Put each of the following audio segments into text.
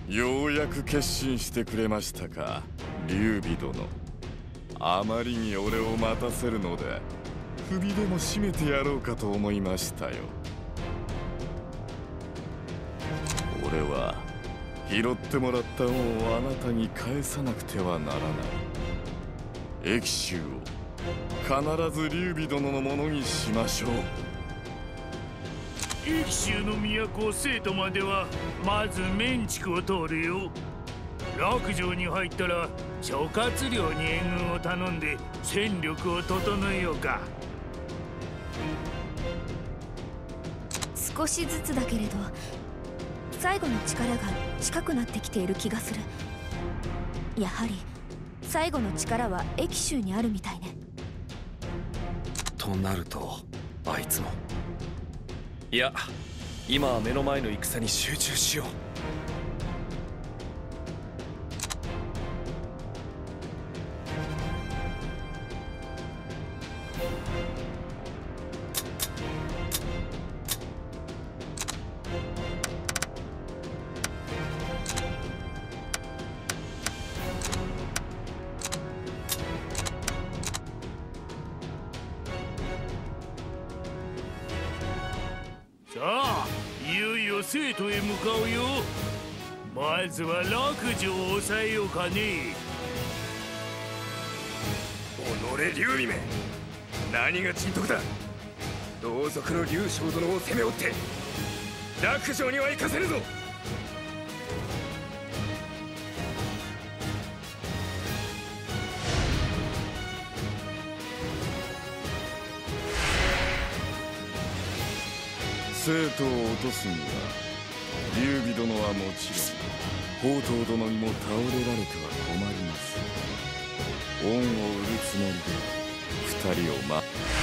ようやく決心してくれましたか、劉備殿。あまりに俺を待たせるので首でも絞めてやろうかと思いましたよ。俺は拾ってもらった恩をあなたに返さなくてはならない。益州を必ず劉備殿のものにしましょう。 益州の都成都まではまず綿竹を通るよ。洛城に入ったら諸葛亮に援軍を頼んで戦力を整えようか。 少しずつだけれど最後の力が近くなってきている気がする。やはり最後の力は益州にあるみたいね。 となるとあいつも。いや、今は目の前の戦に集中しよう。 さあ、いよいよ成都へ向かうよ。まずは洛城を抑えようかね。 おのれ劉備め、何が人徳だ。同族の劉将殿を攻め追って洛城には行かせぬぞ。 生徒を落とすには劉備殿はもちろん宝刀殿にも倒れられては困ります。恩を売るつもりで二人を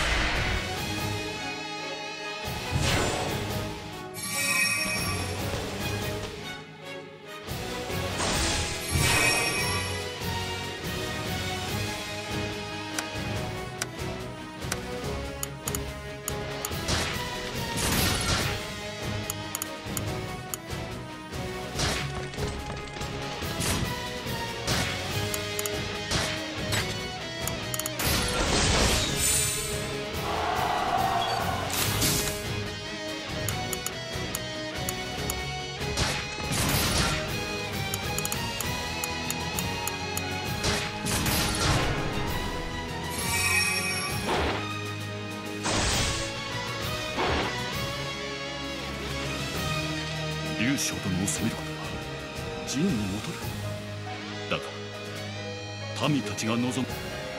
劉将殿を攻めることは陣に戻る。だが民たちが望む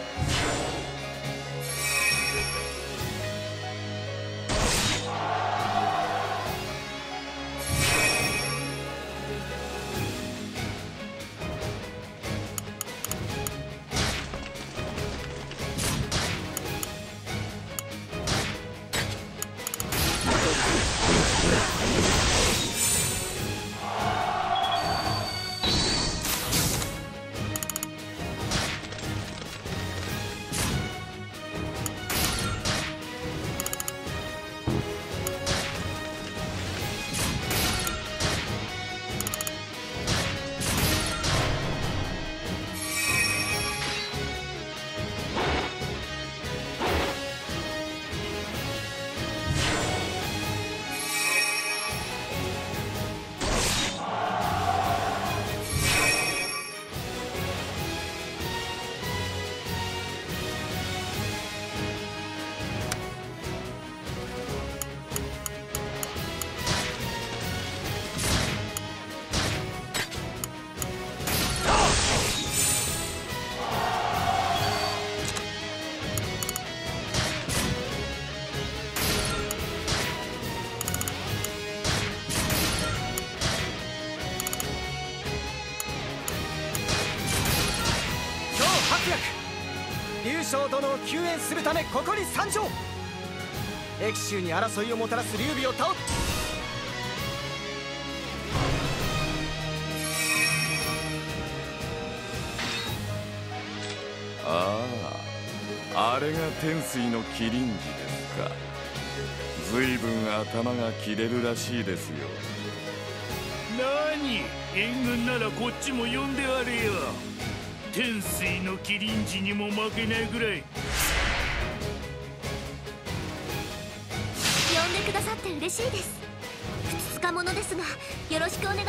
劉将殿を救援するためここに参上。益州に争いをもたらす劉備を倒す。 あれが天水の麒麟児ですか。随分頭が切れるらしいですよ。 何に援軍ならこっちも呼んであれよ。天水の麒麟児にも負けないぐらい。 呼んでくださって嬉しいです。ふつつか者ですがよろしくお願い。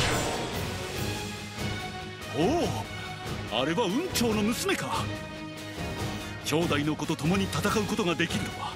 おお、あれは雲長の娘か。兄弟の子と共に戦うことができるのは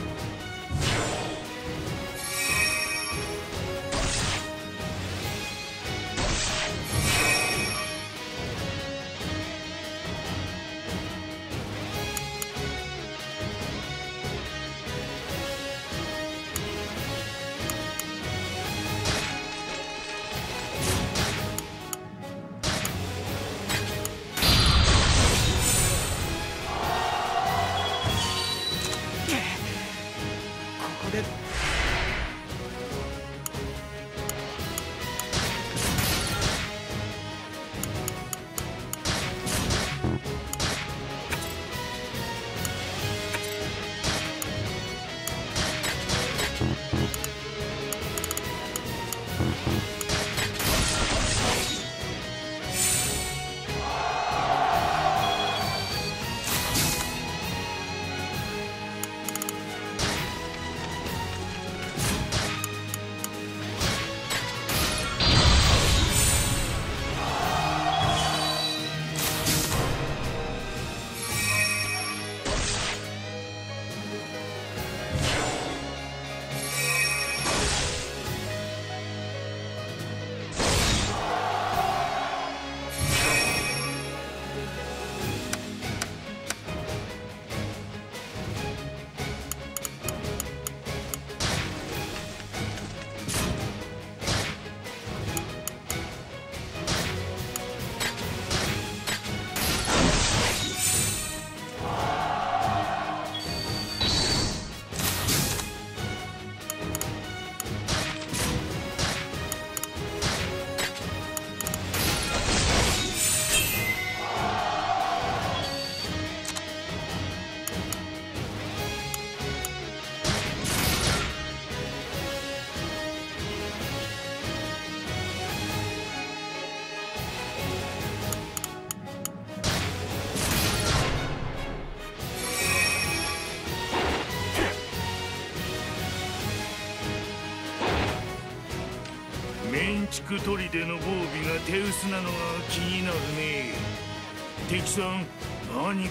メンチク砦の防備が手薄なのが気になるね。敵さん、何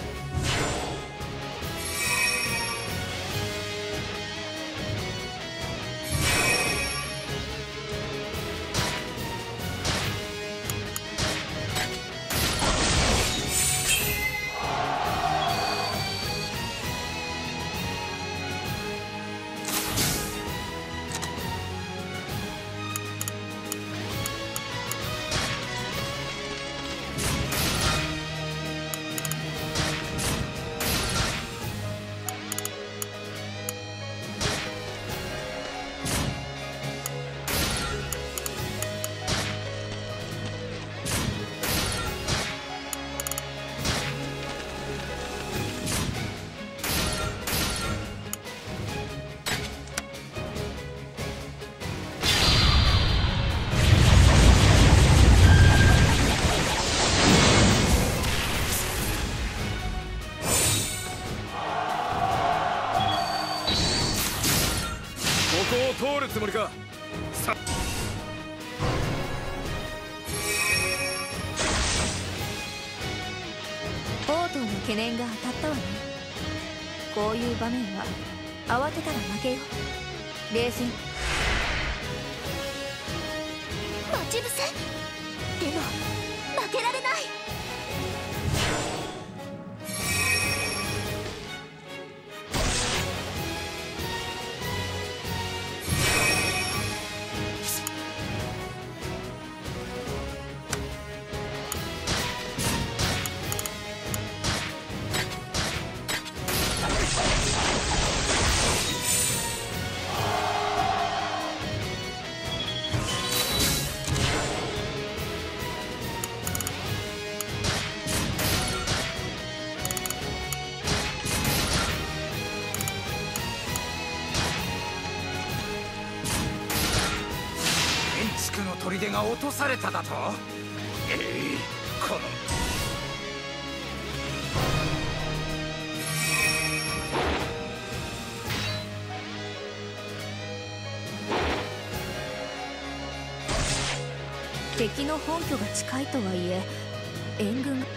通るつもりか。 王都の懸念が当たったわね。こういう場面は慌てたら負けよ。冷静。 待ち伏せでも負けられない。 砦が落とされただと。この敵の本拠が近いとはいえ援軍が。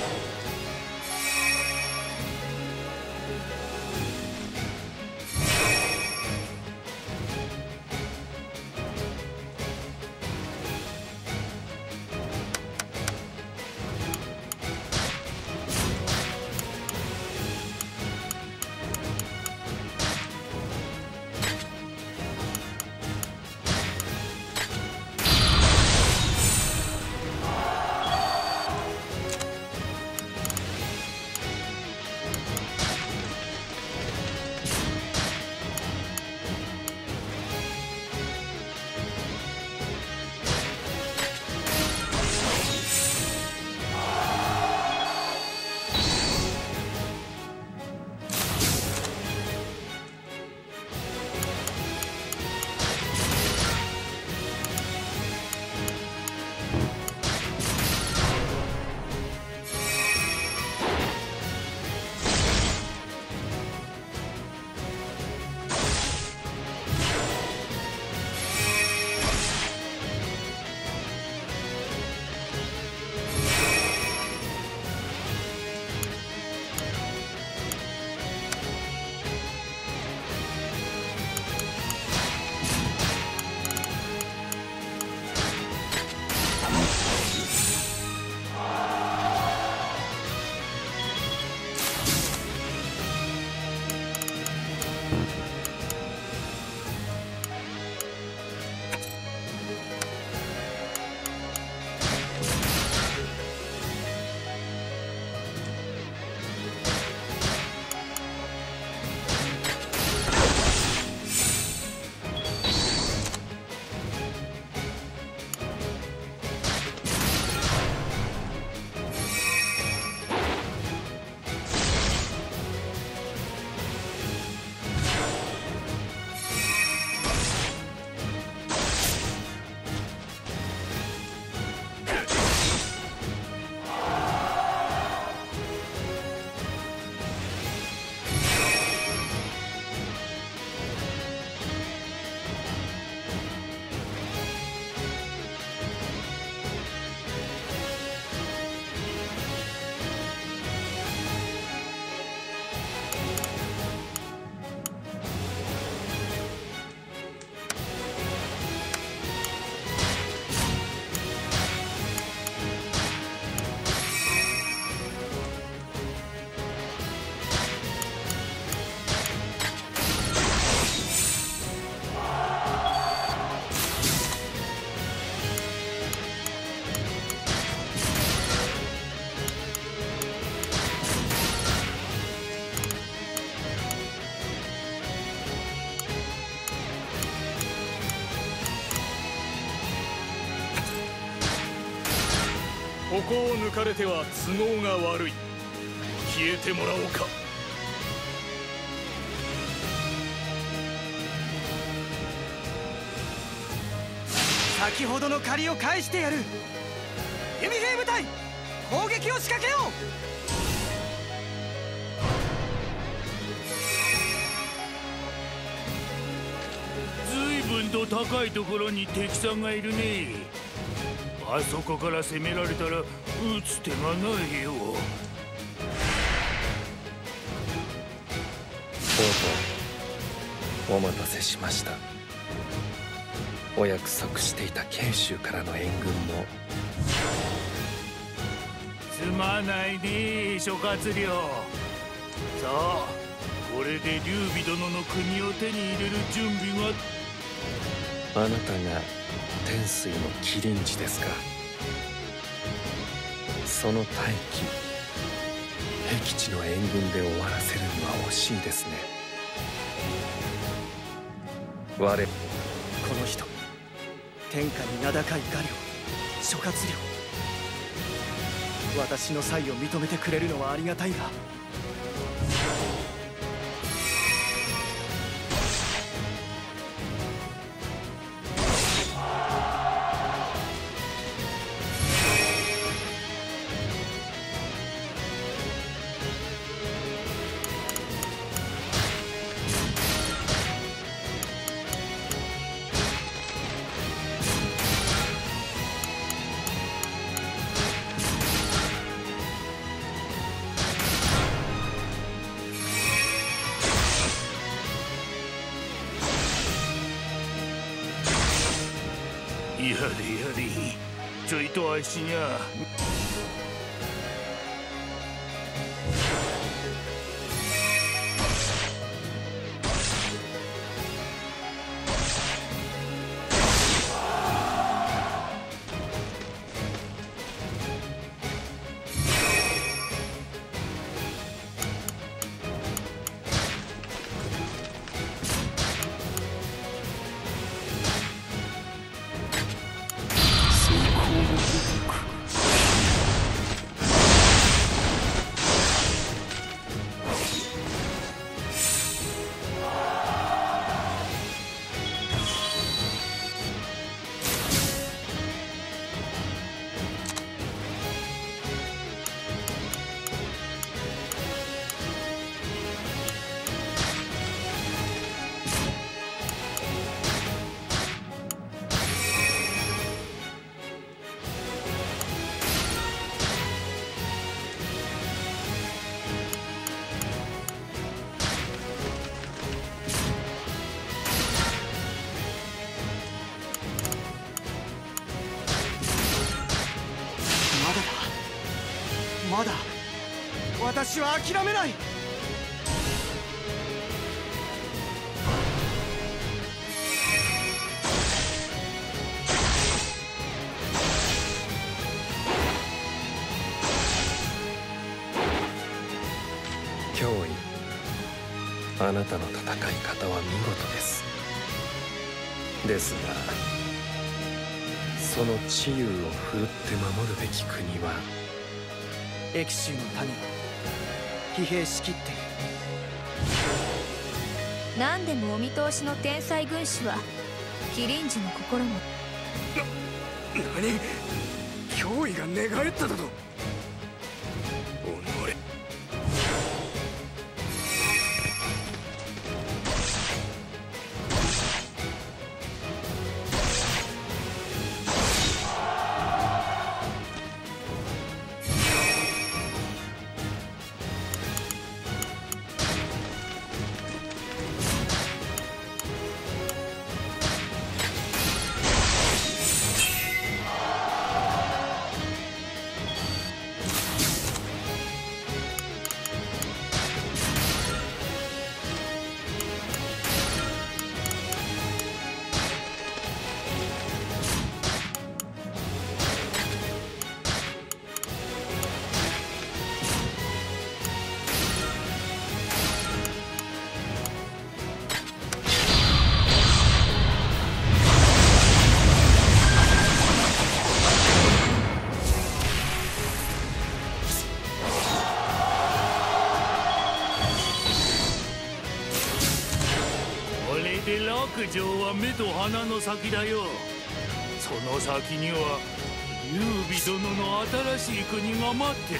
ここを抜かれては都合が悪い。消えてもらおうか。 先ほどの借りを返してやる。弓兵部隊攻撃を仕掛けよう。随分と高いところに敵さんがいるね。あそこから攻められたら撃つ手がないよ。 お待たせしました。お約束していた慶州からの援軍も。 すまないね諸葛亮。さあこれで劉備殿の国を手に入れる準備が。 あなたが天水の麒麟児ですか。その大気僻地の援軍で終わらせるには惜しいですね。この人天下に名高い画領諸葛亮。私の才を認めてくれるのはありがたいが、 やれやれ、ちょいと足にゃ。 まだ私は諦めない。 脅威、あなたの戦い方は見事です。ですがその治癒を振るって守るべき国はエキシュの民が疲弊しきっている。 何でもお見通しの天才軍師はキリンジの心も。 何？脅威が寝返っただと？おのれ。 白城は目と鼻の先だよ。その先には劉備殿の新しい国が待ってる。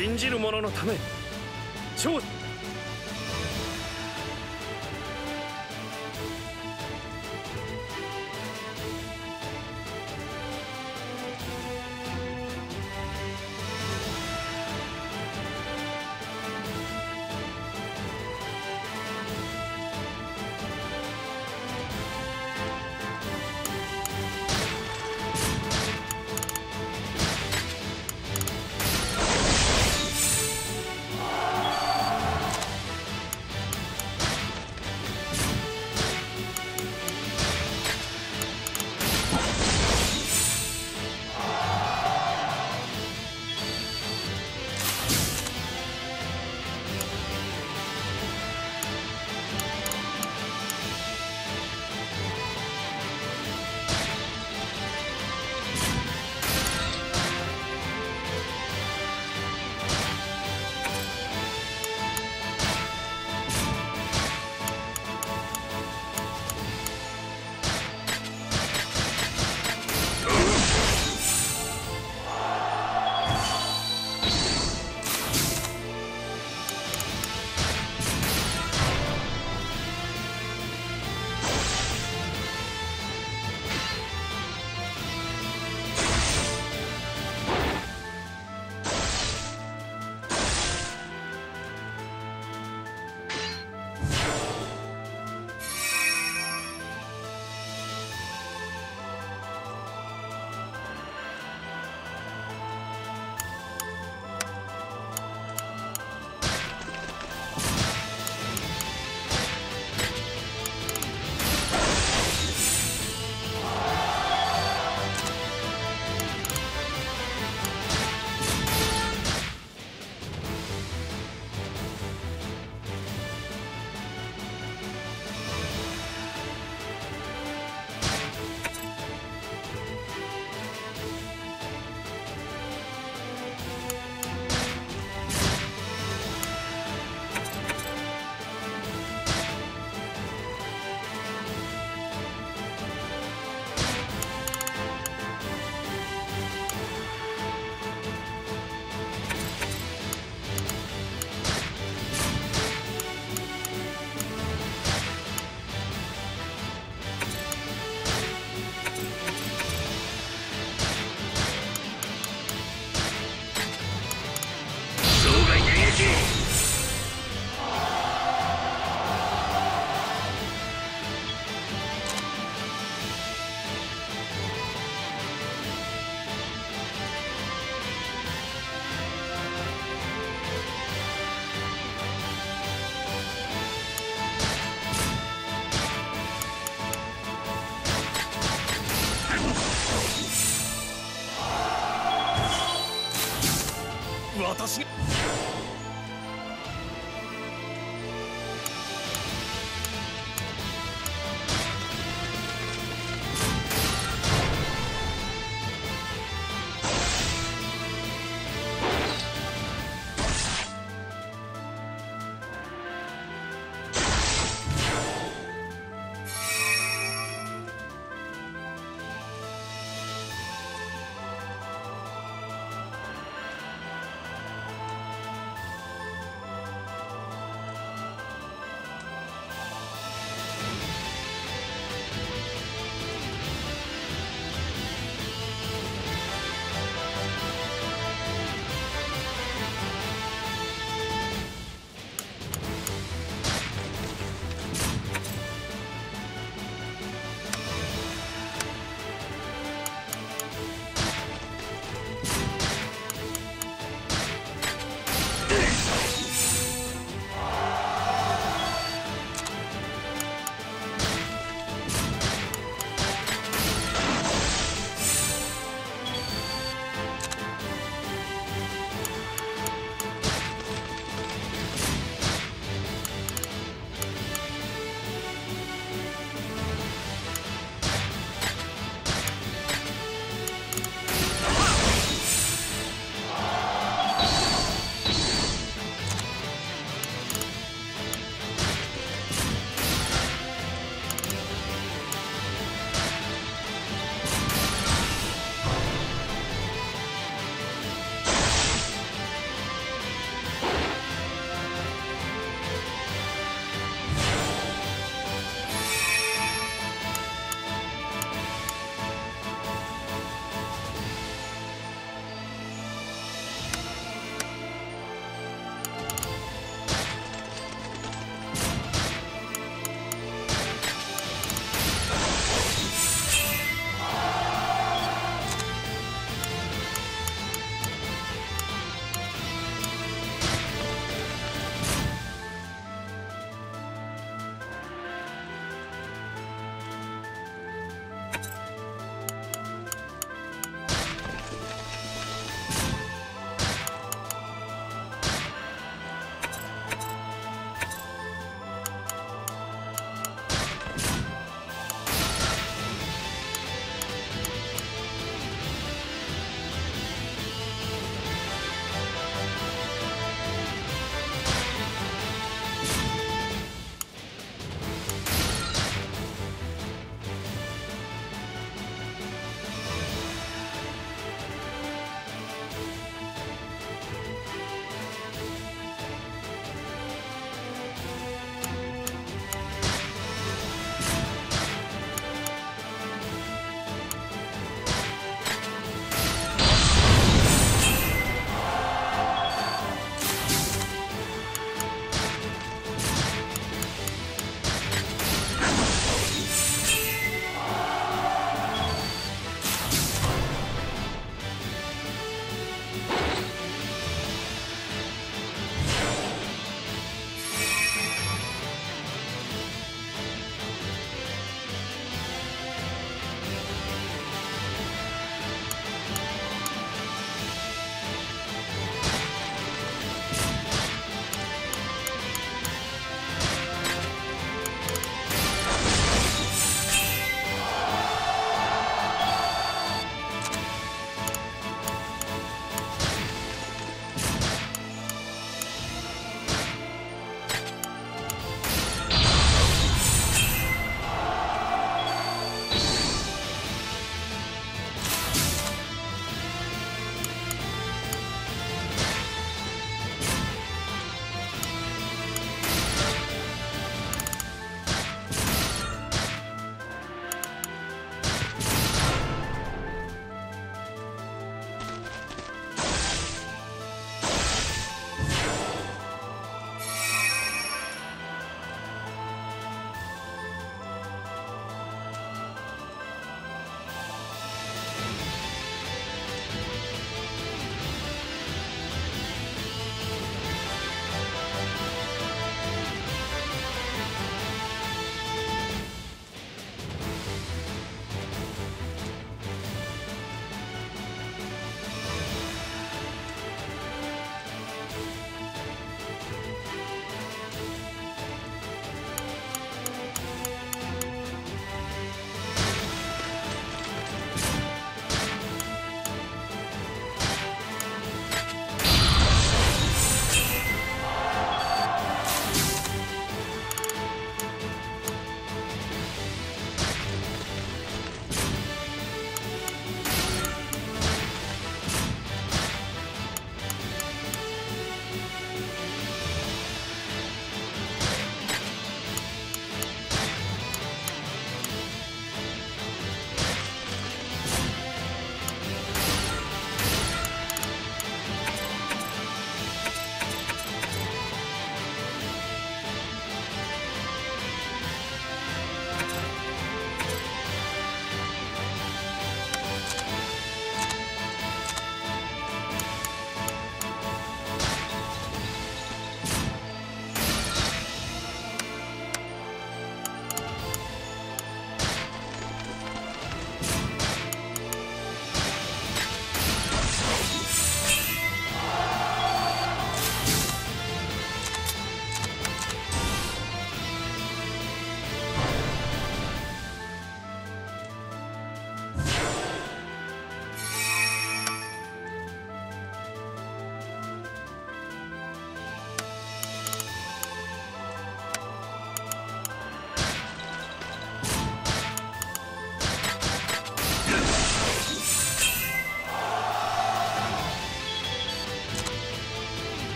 信じる者のため超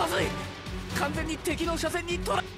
まずい。完全に敵の車線に捉え。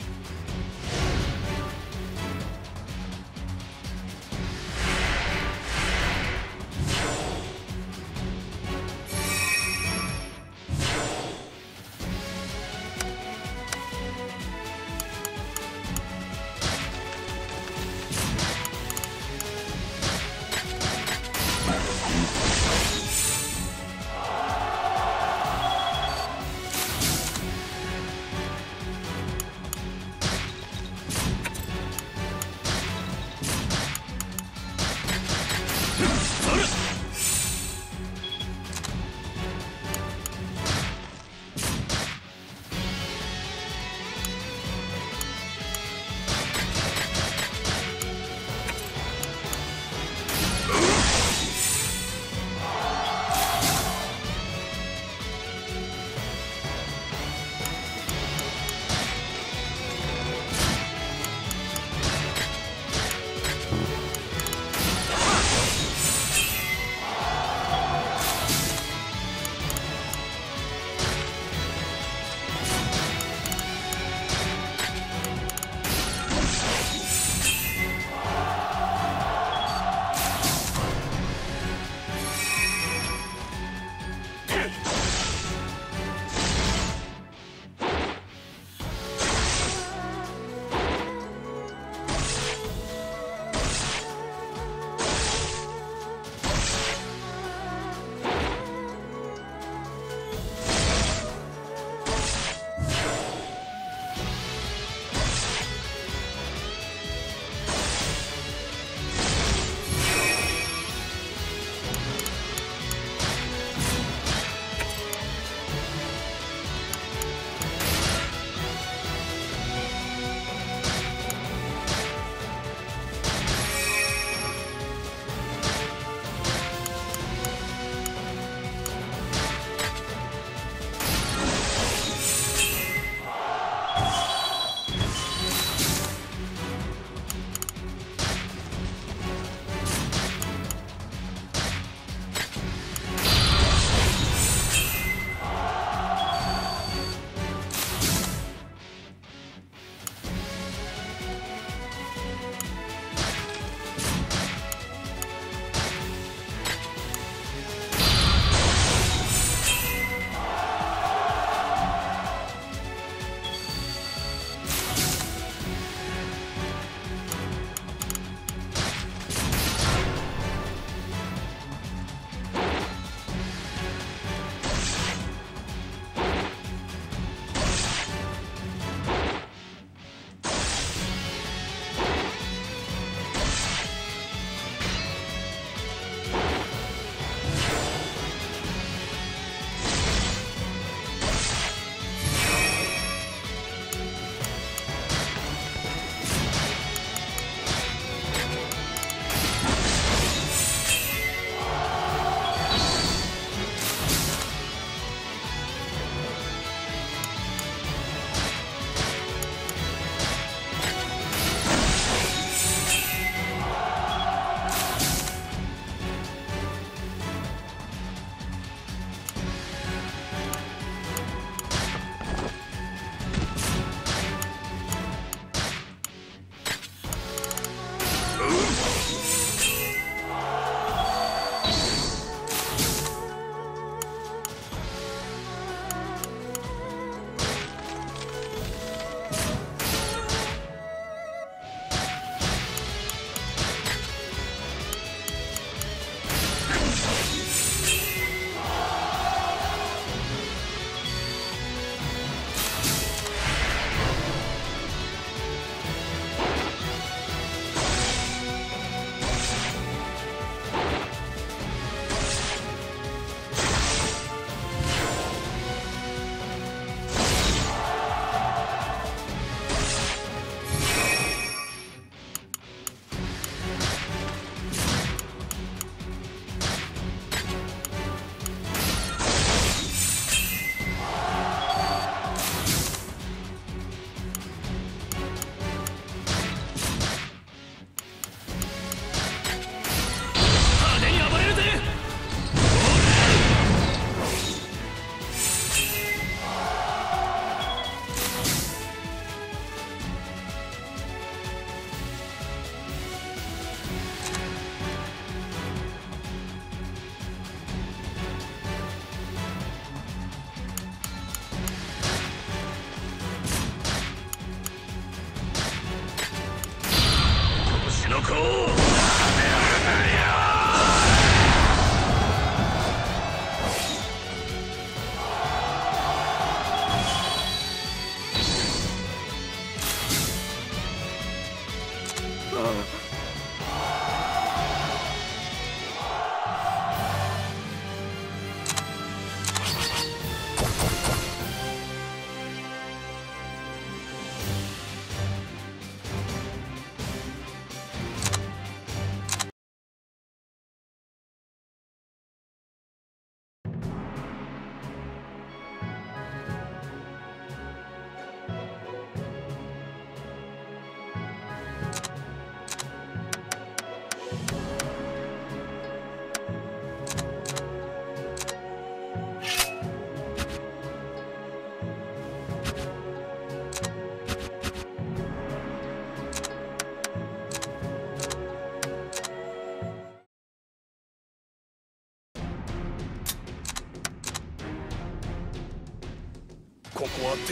ここはて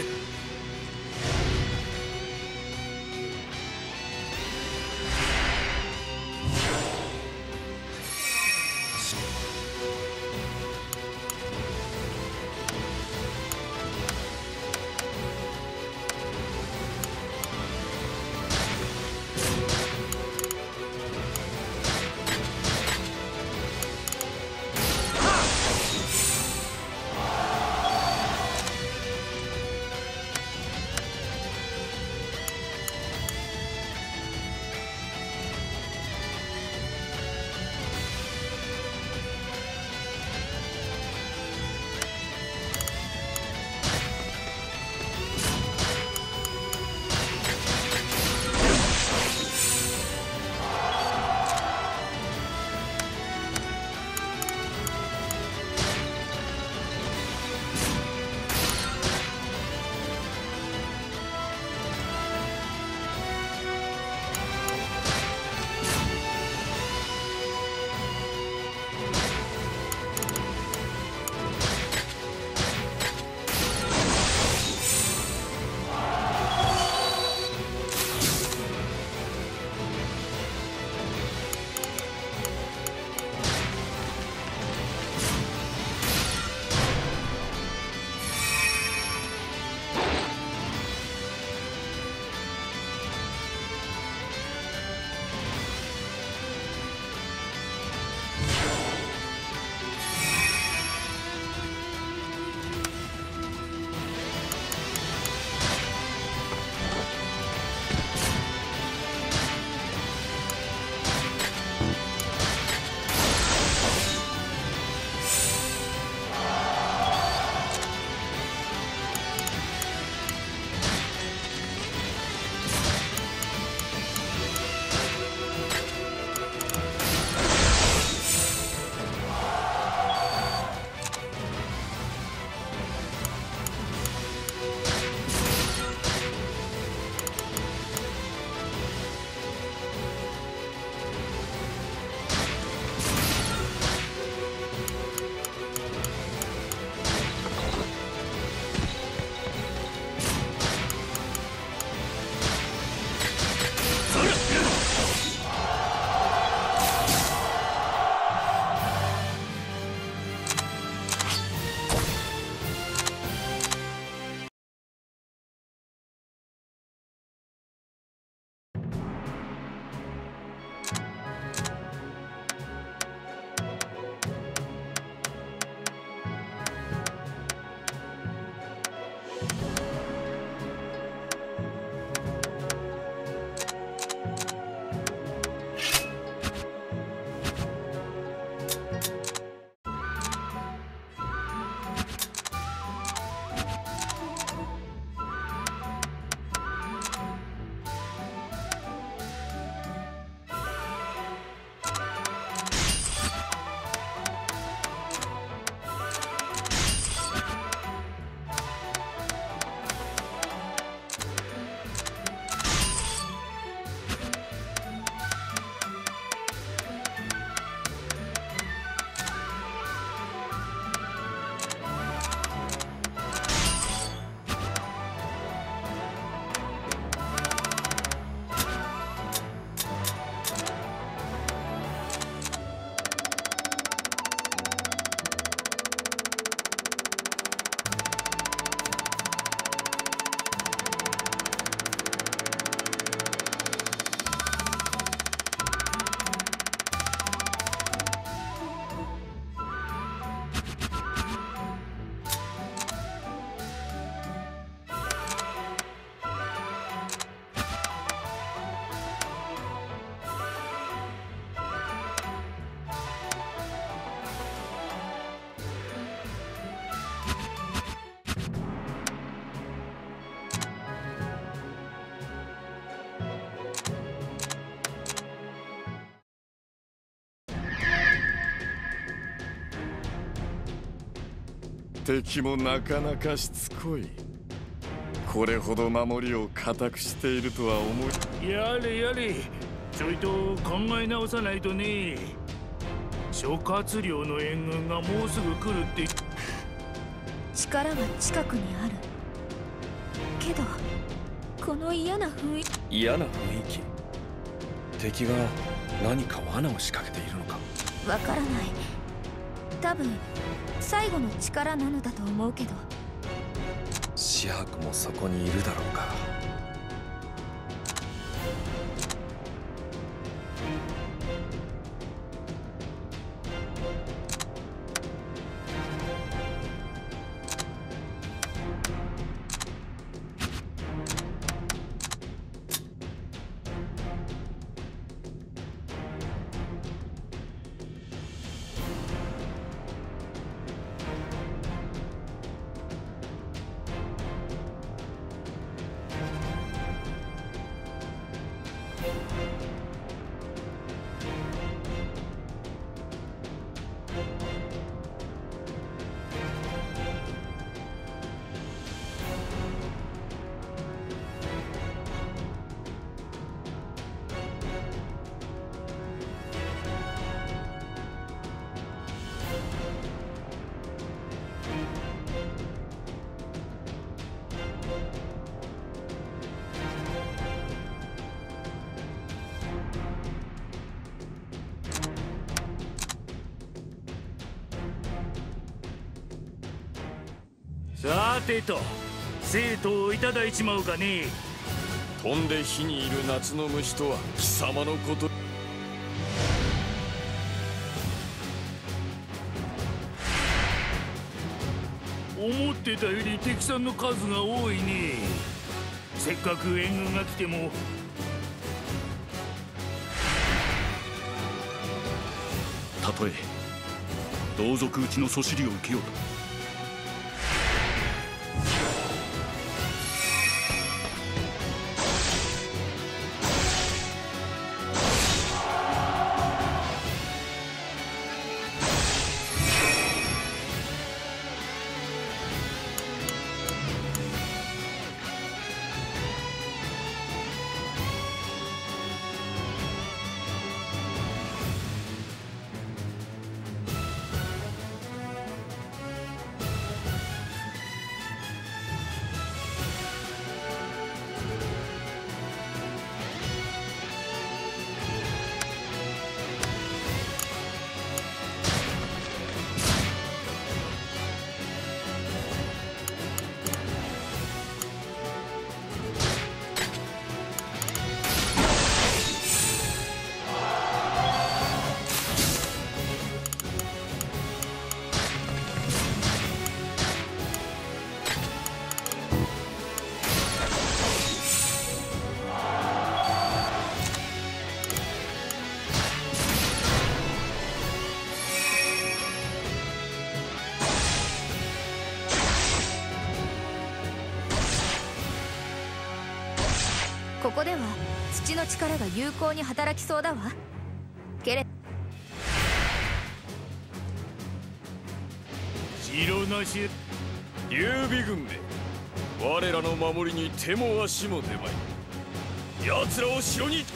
敵もなかなかしつこい。これほど守りを固くしているとは思い。 やれやれ、ちょいと考え直さないとね。諸葛亮の援軍がもうすぐ来るって。 力は近くにある。 けどこの嫌な雰囲気。 嫌な雰囲気。敵が何か罠を仕掛けているのか。 わからない。多分最後の力なのだと思うけど。 紫伯もそこにいるだろうか。 さてと生徒をいただいちまうかね。 飛んで火にいる夏の虫とは貴様のこと。 思ってたより敵さんの数が多いね。せっかく援軍が来ても。 たとえ同族討ちのそしりを受けようとここでは土の力が有効に働きそうだわ。けれ城なし劉備軍め、我らの守りに手も足も出まい。奴らを城に。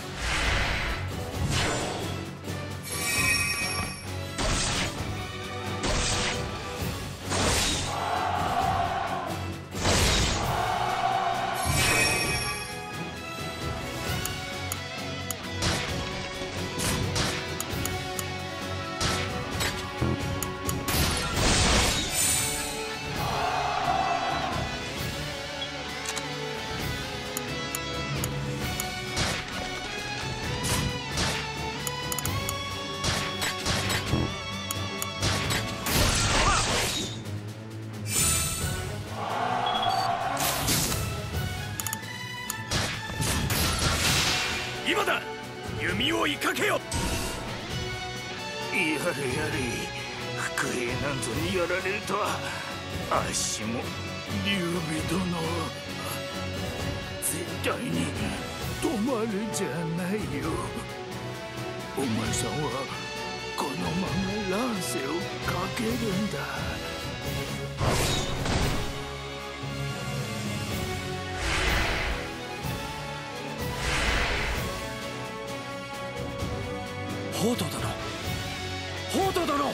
今だ、弓を追いかけよ。 やれやれ、伏兵なんぞにやられるとは。あっしも劉備殿絶対に止まるじゃないよ。お前さんはこのまま乱世をかけるんだ。 宝刀殿、宝刀殿。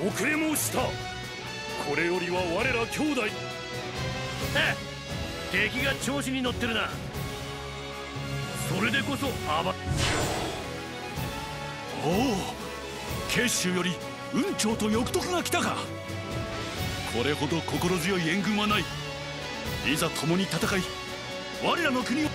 遅れ申した。これよりは我ら兄弟。 敵が調子に乗ってるな。それでこそおお、慶州より雲長と翼徳が来たか。これほど心強い援軍はない。いざ共に戦い我らの国を。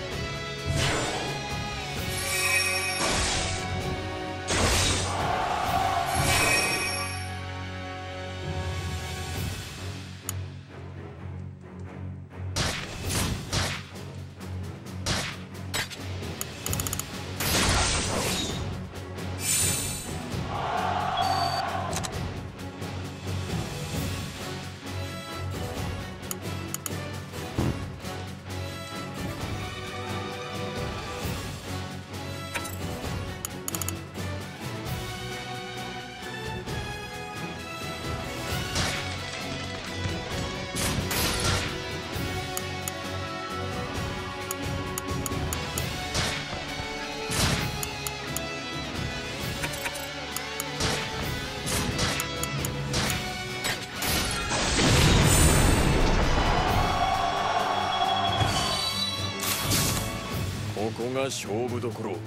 ここが勝負どころ。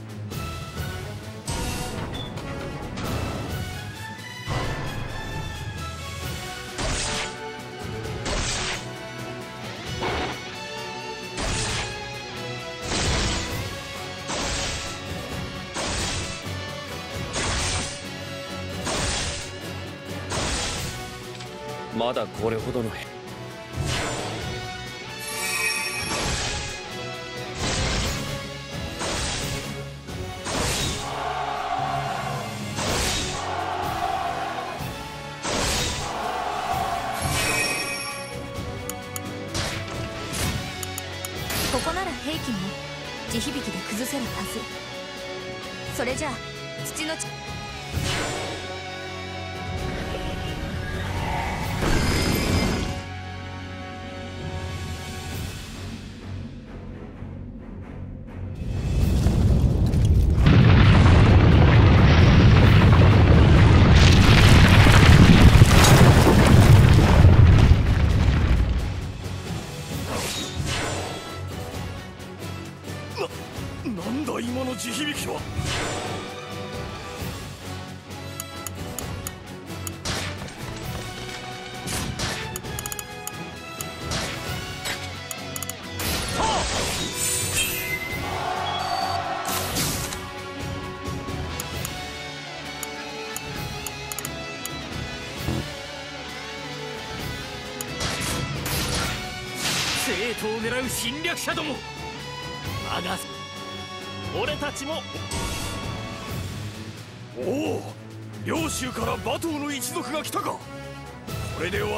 まだこれほどのここなら兵器も地響きで崩せるはず。それじゃあ土のなんだ今の地響きは。 生徒を狙う侵略者ども。俺たちも。 おお、領州から馬頭の一族が来たか。これでは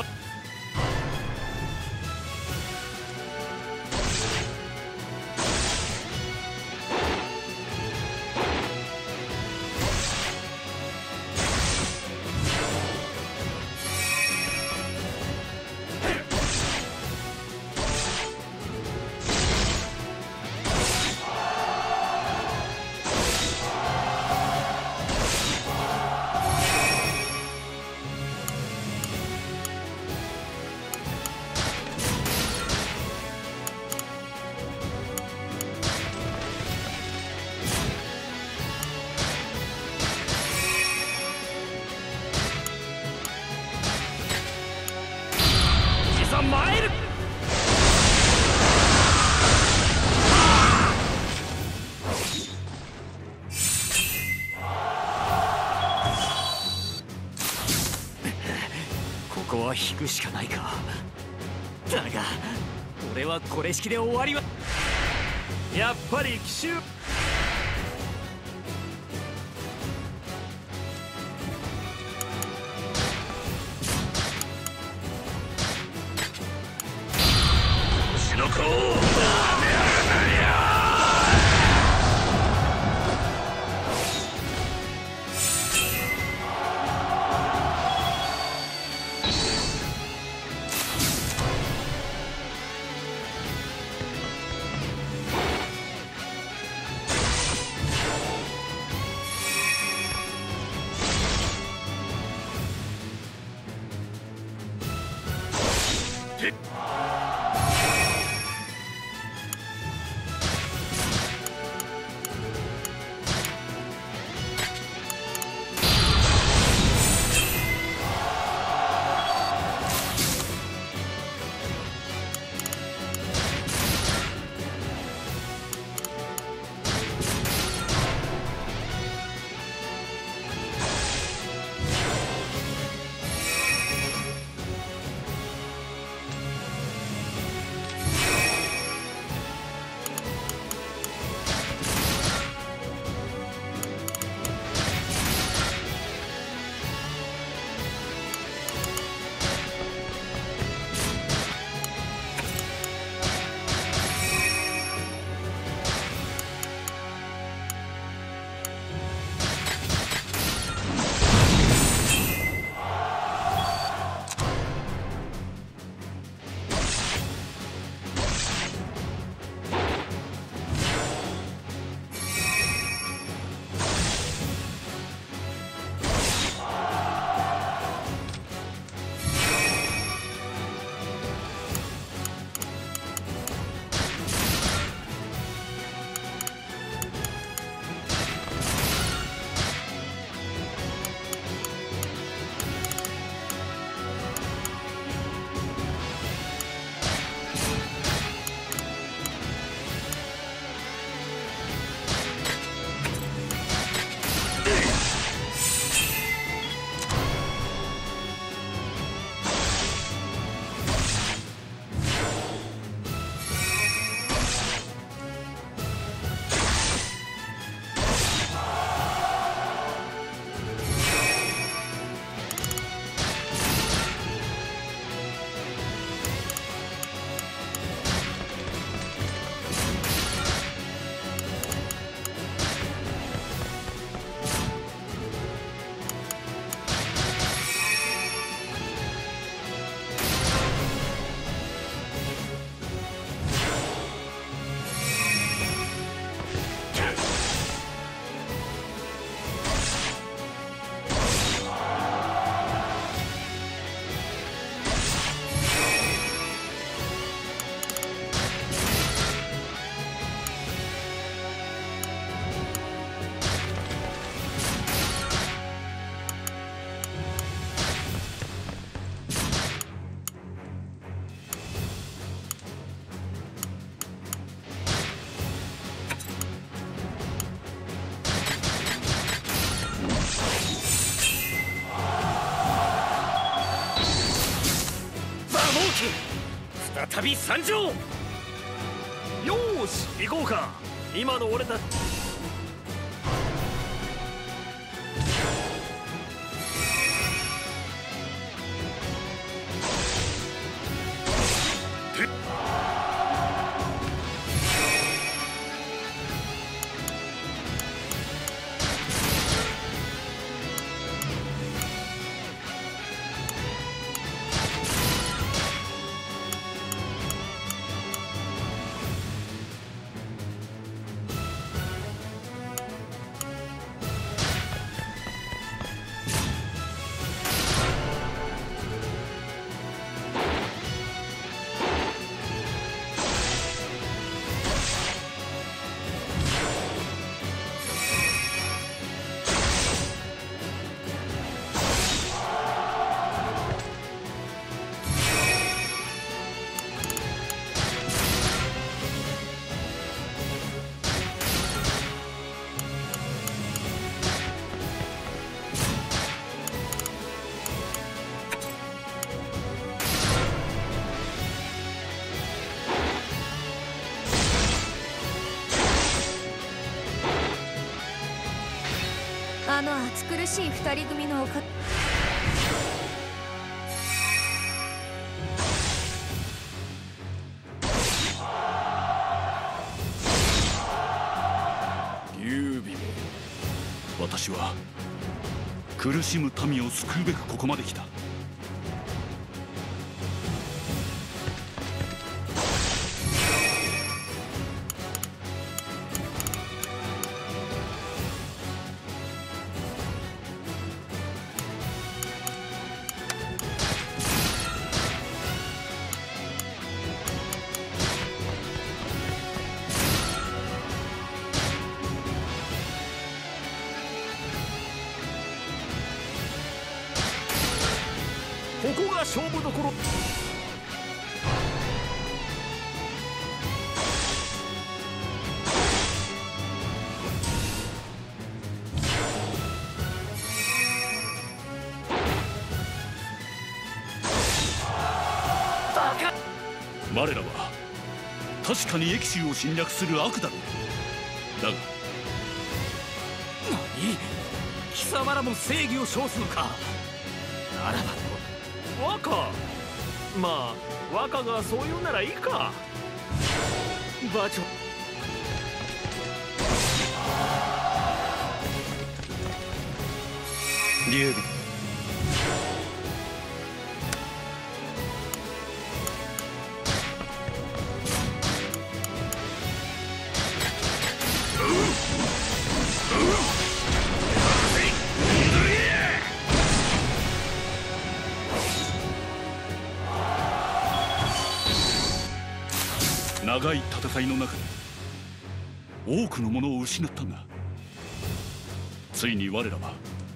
参る。ここは引くしかないか。だが俺はこれ式で終わりは。やっぱり奇襲。 再び参上。よーし行こうか。今の俺たちあの暑苦しい二人組のおか劉備め、 私は苦しむ民を救うべくここまで来た。 こが勝負どころ。 我らは確かに駅州を侵略する悪だろう。だが何、貴様らも正義を称すのか。ならば若、まあ若がそう言うならいいか。馬長、 劉備、 長い戦いの中で多くのものを失ったが、ついに我らは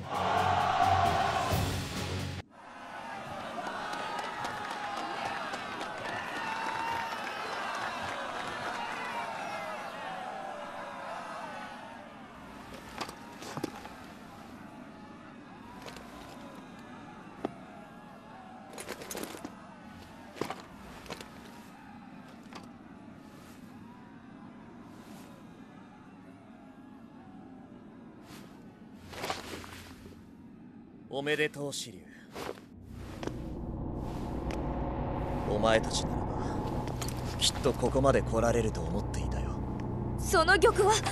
おめでとう紫龍。お前たちならばきっとここまで来られると思っていたよ。 その玉は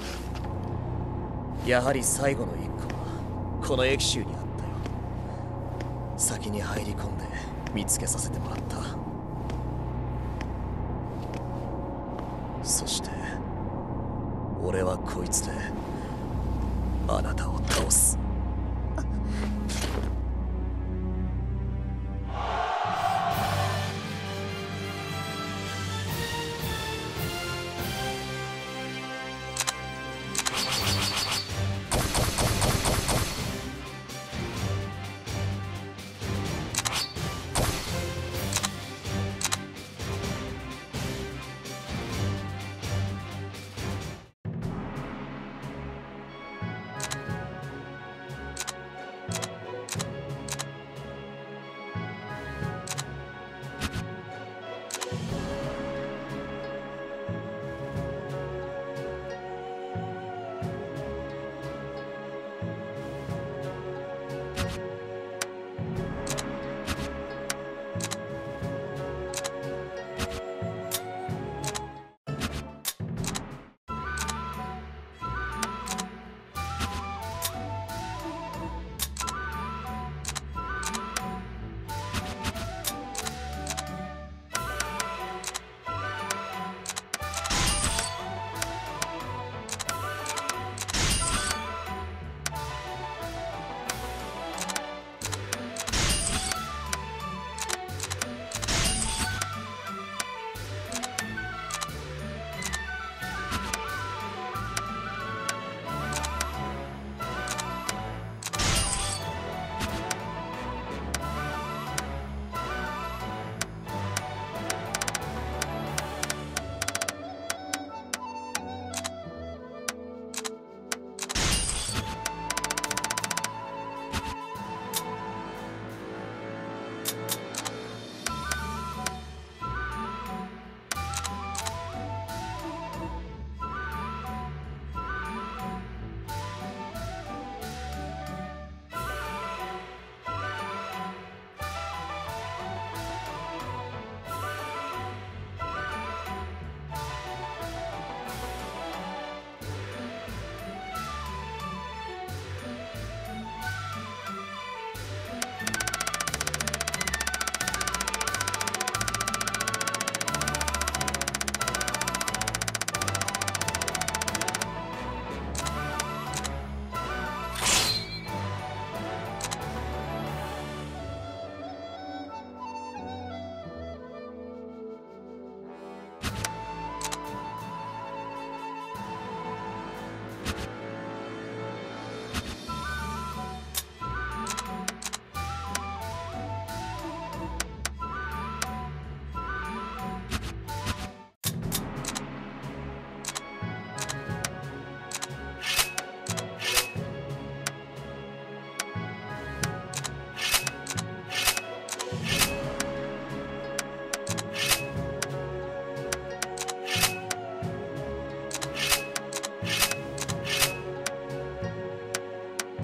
やはり最後の一個はこの駅州にあったよ。先に入り込んで見つけさせてもらった。そして俺はこいつであなたを倒す。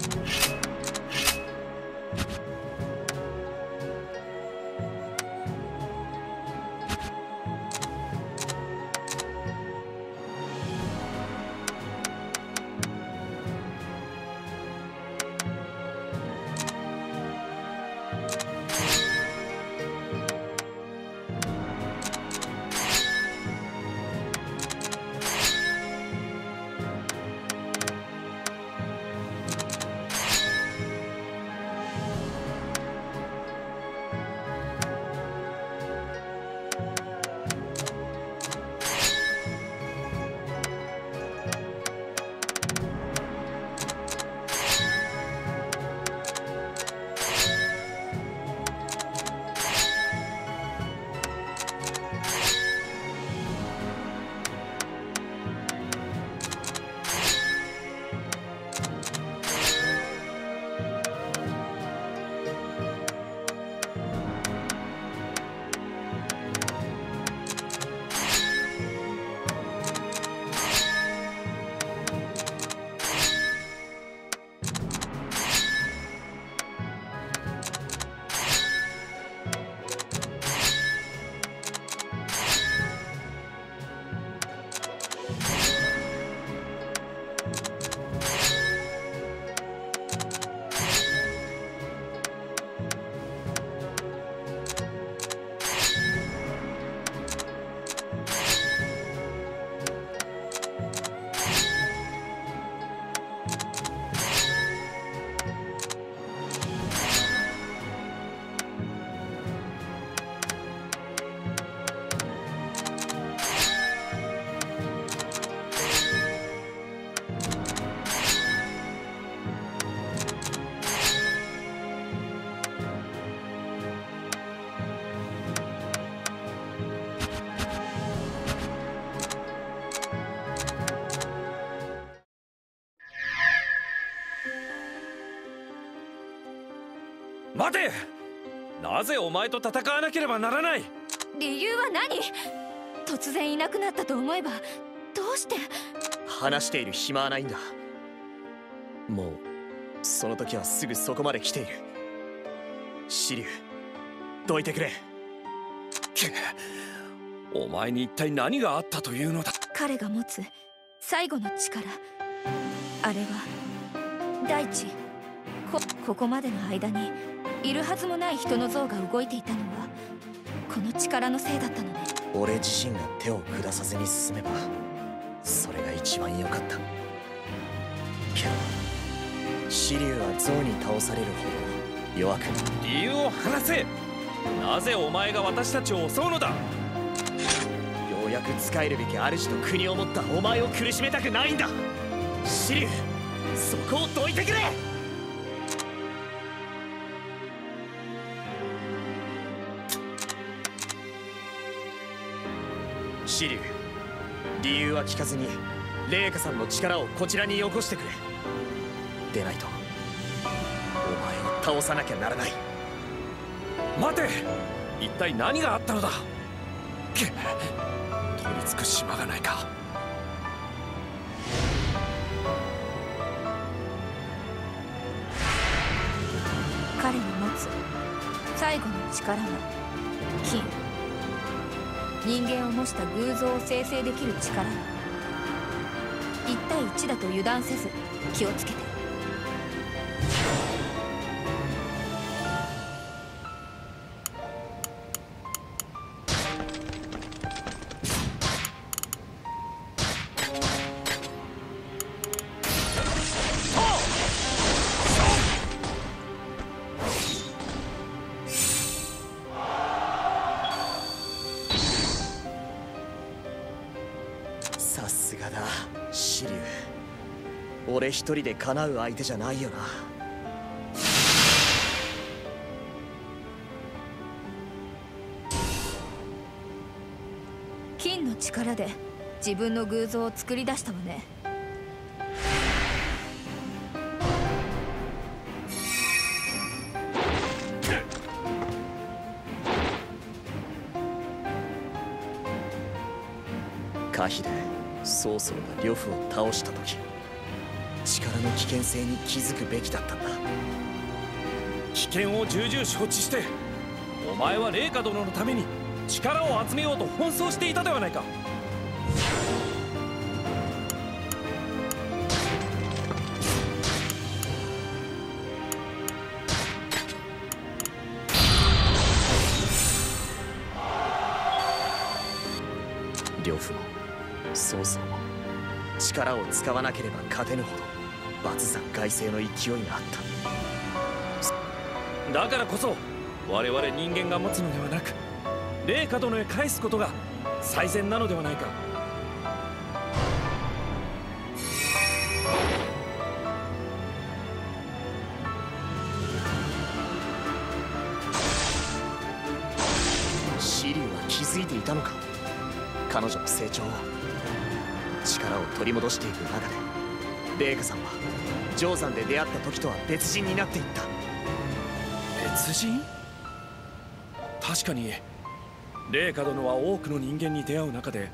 待て！なぜお前と戦わなければならない？ 理由は何？突然いなくなったと思えばどうして？ 話している暇はないんだ。もうその時はすぐそこまで来ている。紫龍、どいてくれ。 お前に一体何があったというのだ？ 彼が持つ最後の力、あれは大地。ここまでの間にいるはずもない人の像が動いていたのはこの力のせいだったのね。 俺自身が手を下さずに進めばそれが一番良かった。けど紫龍は像に倒されるほど弱く。 理由を話せ。なぜお前が私たちを襲うのだ？ ようやく仕えるべき主と国を持ったお前を苦しめたくないんだ。紫龍、そこをどいてくれ。紫龍、理由は聞かずに麗華さんの力をこちらによこしてくれ。でないとお前を倒さなきゃならない。 待て！一体何があったのだ？取りつく島がないか。 彼の持つ最後の力は金。人間を模した偶像を生成できる力。1対1だと油断せず気をつけて。 さすがだ紫龍、俺一人で叶う相手じゃないよな。 金の力で自分の偶像を作り出したわね。 可否で曹操が呂布を倒した時、 力の危険性に気づくべきだったんだ。 危険を重々承知してお前は麗華殿のために力を集めようと奔走していたではないか。 呂布も曹操も力を使わなければ勝てぬほど抜山凱旋の勢いがあった。 だからこそ我々人間が持つのではなく麗華殿へ返すことが最善なのではないか。 紫龍は気づいていたのか。彼女の成長を、力を取り戻していく中で麗華さんは定山で出会った時とは別人になっていった。 別人？確かに麗華殿は多くの人間に出会う中で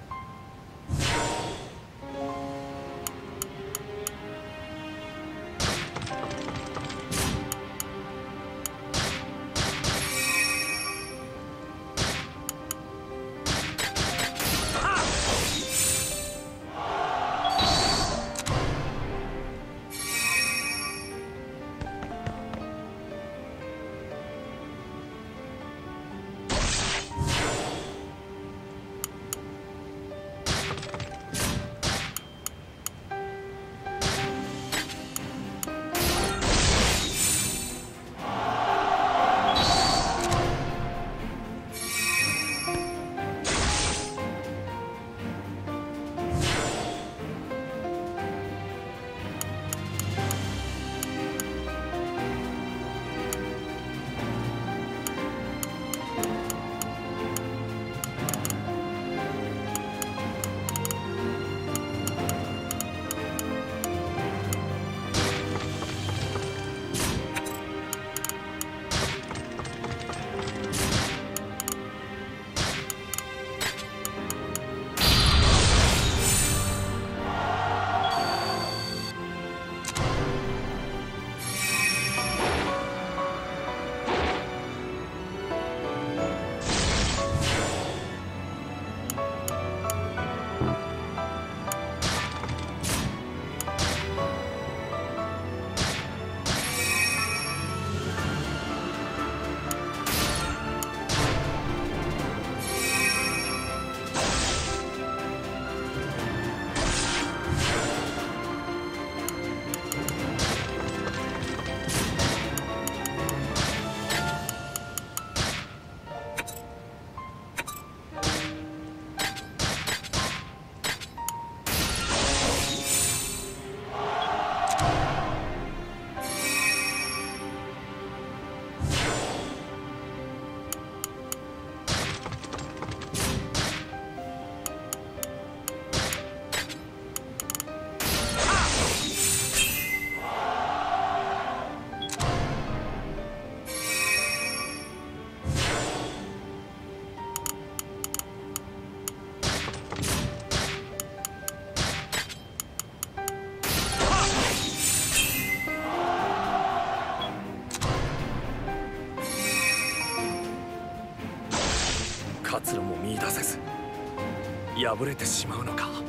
活路も見出せず敗れてしまうのか。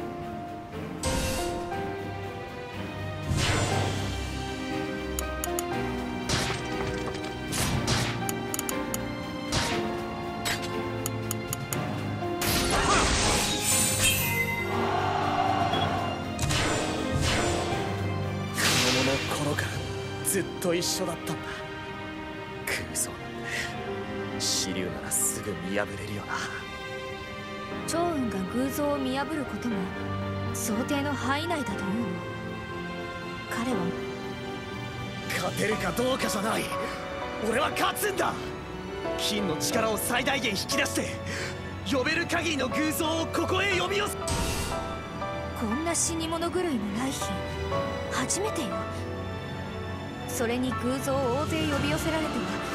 子供の頃からずっと一緒だったんだ。空想なんで紫龍ならすぐ見破れるよな。 趙雲が偶像を見破ることも想定の範囲内だというの。彼は勝てるかどうかじゃない、俺は勝つんだ。金の力を最大限引き出して呼べる限りの偶像をここへ呼び寄せ。 こんな死に物狂いの来賓初めてよ。それに偶像を大勢呼び寄せられては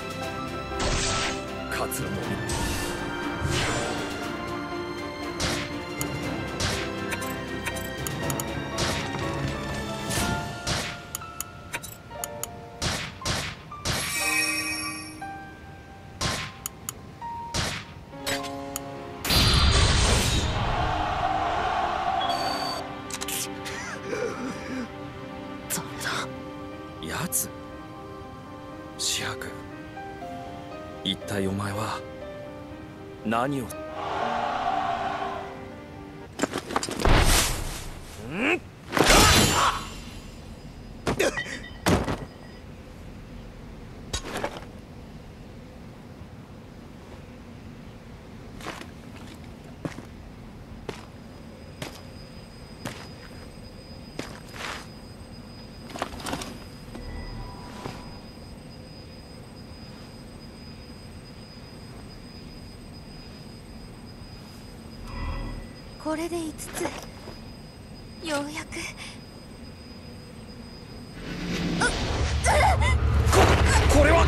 活路も紫伯、一体お前は何を。 これで5つ。ようやく。 これは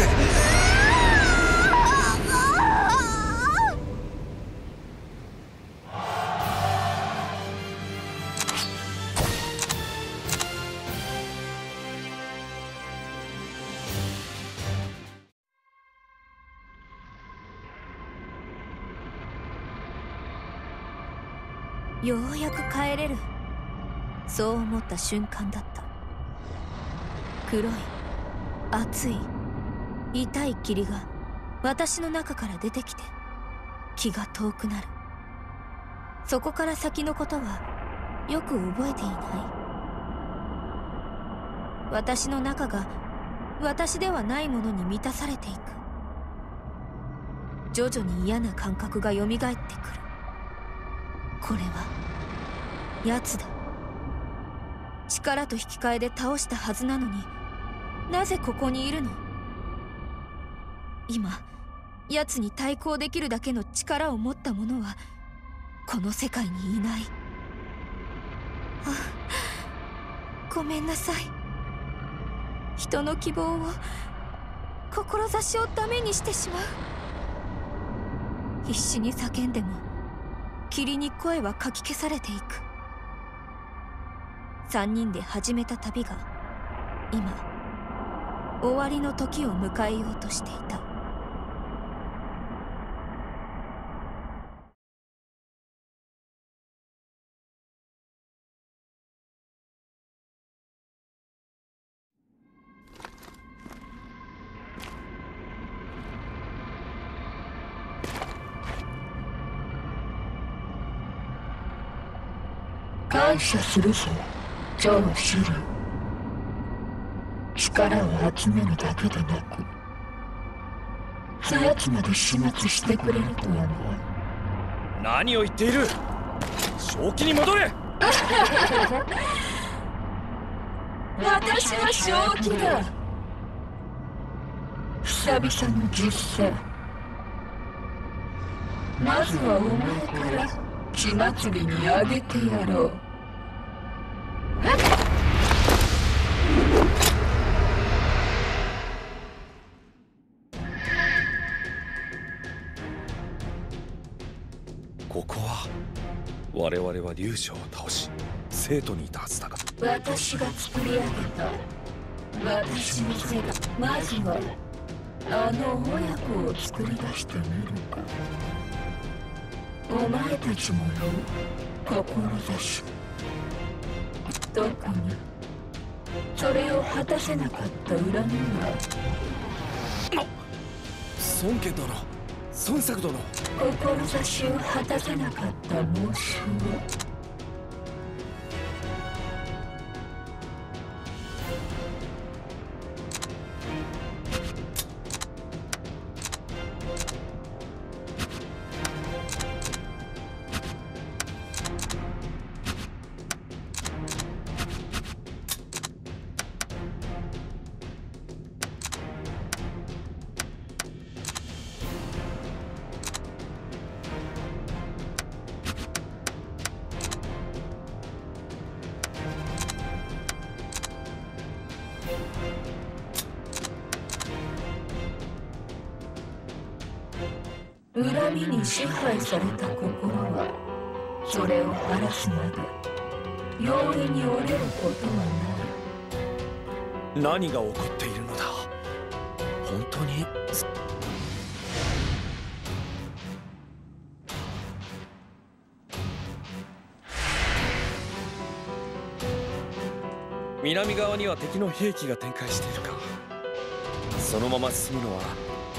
ようやく帰れる、そう思った瞬間だった。黒い、熱い、痛い霧が私の中から出てきて気が遠くなる。そこから先のことはよく覚えていない。私の中が私ではないものに満たされていく。徐々に嫌な感覚が蘇ってくる。これは奴だ。力と引き換えで倒したはずなのに、なぜここにいるの？今奴に対抗できるだけの力を持った者はこの世界にいない。ごめんなさい。人の希望を、志をダメにしてしまう。必死に叫んでも霧に声はかき消されていく。3人で始めた旅が今終わりの時を迎えようとしていた。 感謝するぞ、ジョー・シリュウ。力を集めるだけでなく、そやつまで始末してくれるとはな。 何を言っている。正気に戻れ。 私は正気だ。久々の実践。まずはお前から血祭りにあげてやろう。 ここは我々は龍将を倒し生徒にいたはずだが、 私が作り上げた私の世界。まずはあの親子を作り出してみるか。お前たちもよ、志。特にそれを果たせなかった恨みは。 孫家殿、孫作殿。 志を果たせなかった申しは。恨みに支配された心は、それを晴らすまで容易に折れることはない。何が起こっているのだ。本当に。南側には敵の兵器が展開しているか。 そのまま進むのは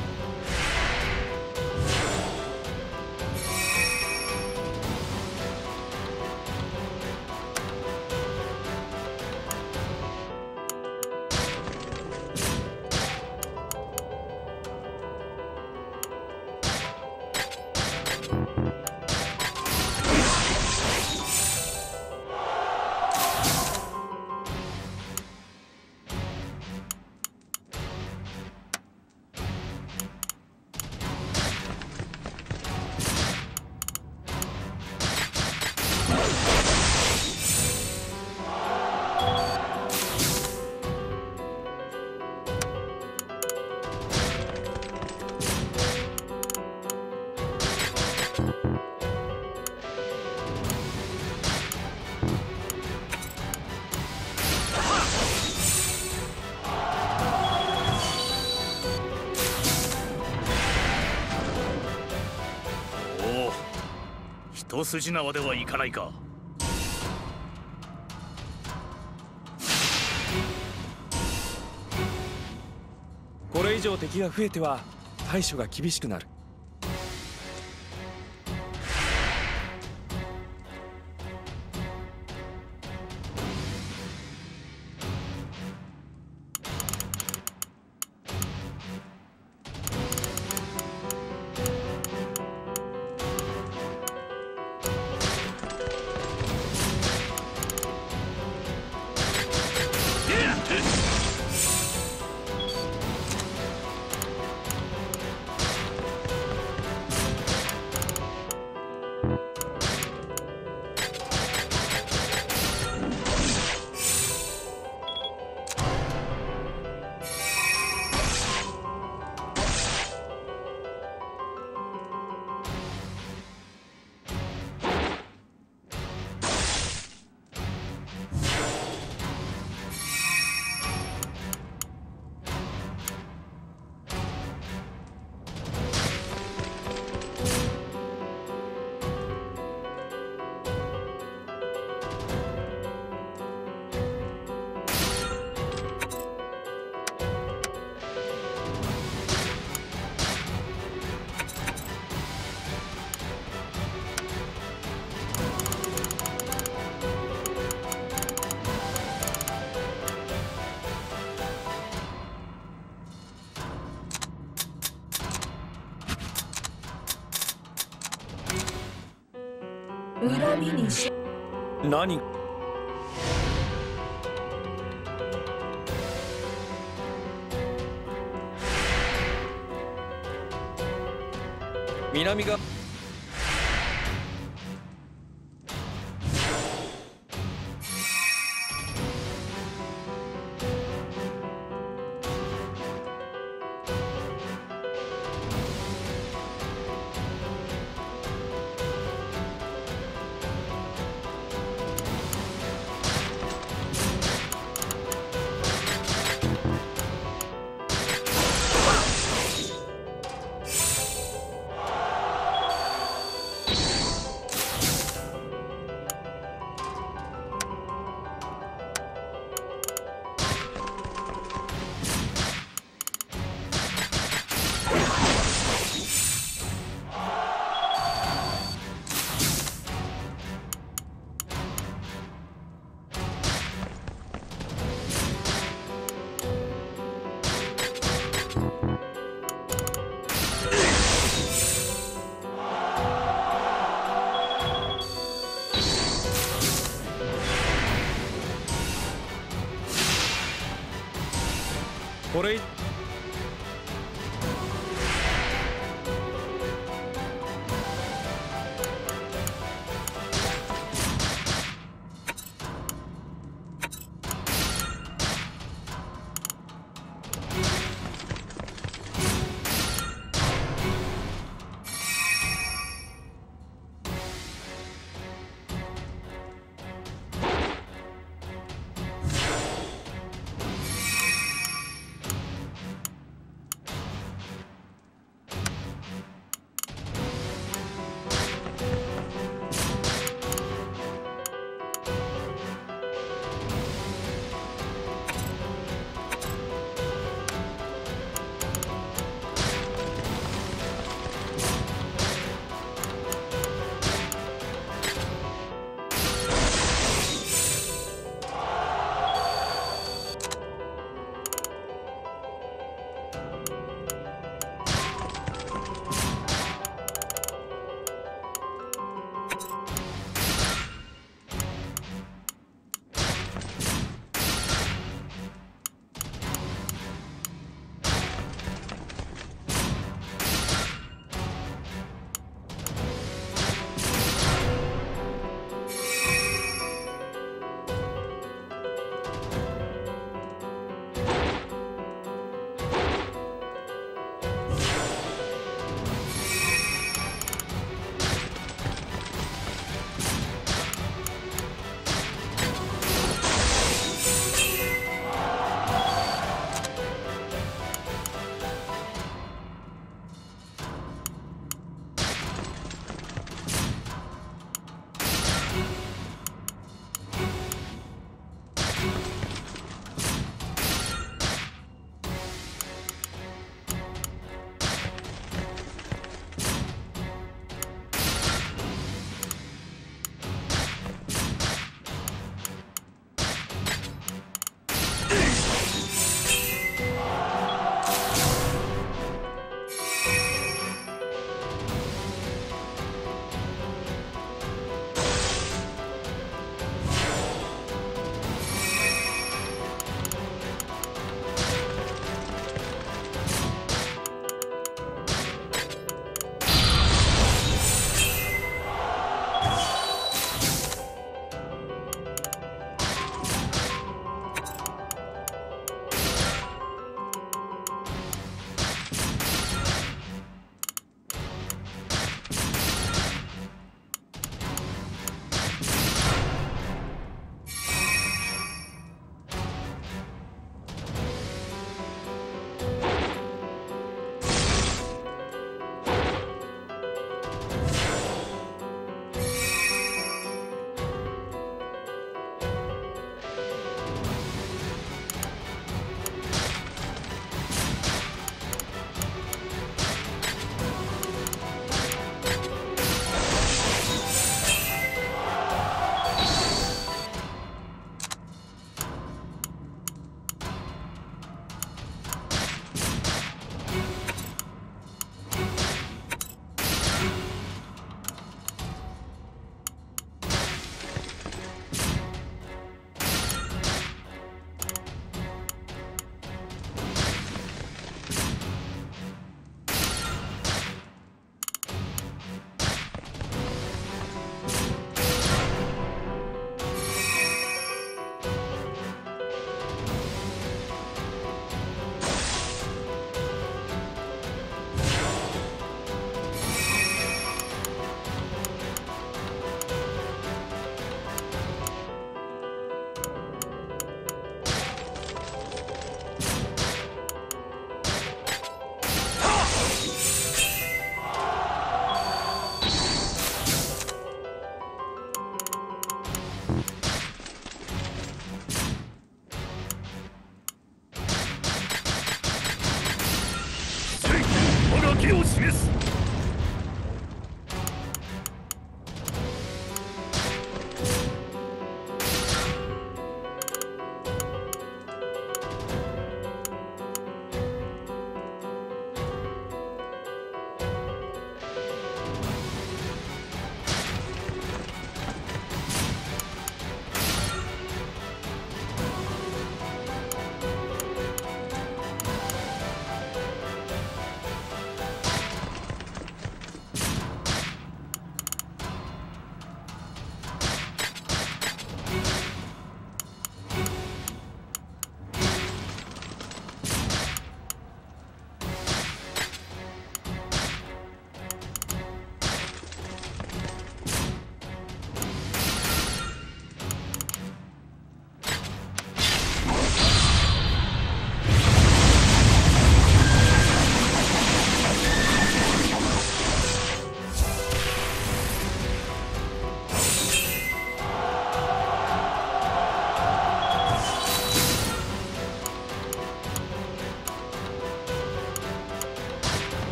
一筋縄ではいかないか。 これ以上敵が増えては対処が厳しくなる。 恨みにし何？南がこれ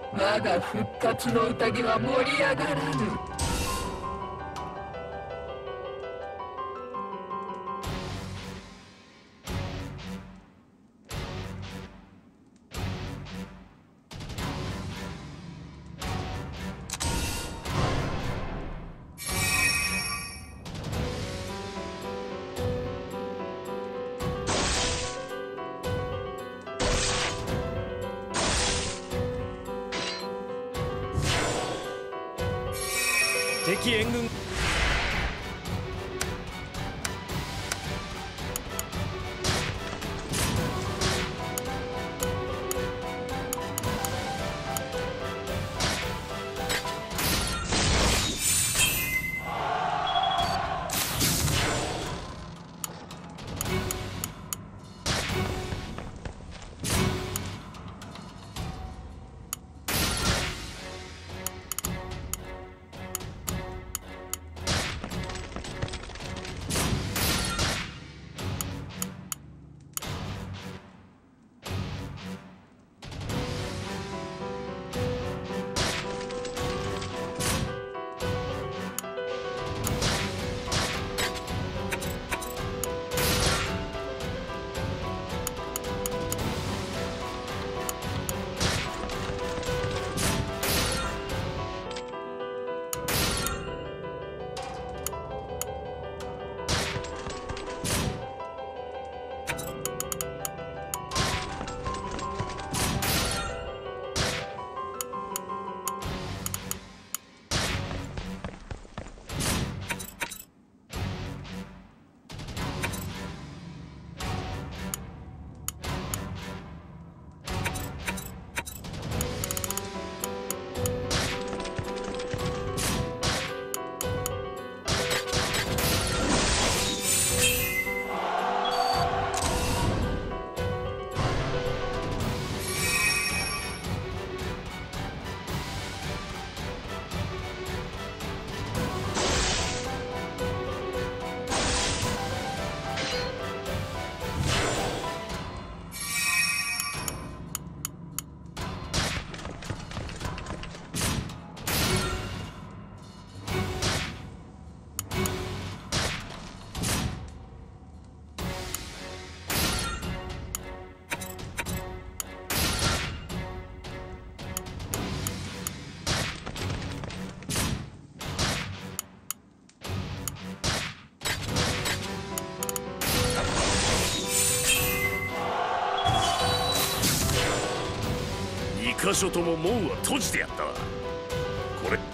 まだ復活の宴は盛り上がらぬ。 敵援軍 2箇所とも門は閉じてやったわ。これ